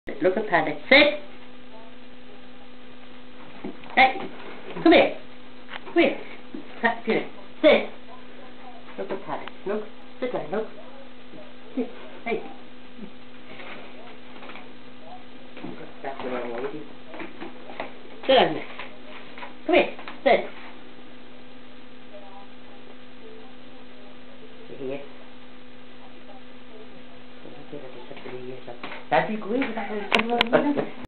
Look at Paddy. Sit. Hey, come here. Come here. Come here. Sit. Look at Paddy. Look. Sit down. Look. Sit. Hey. That's the wrong way. Sit down there. Come here. Sit. Here. That'd be great.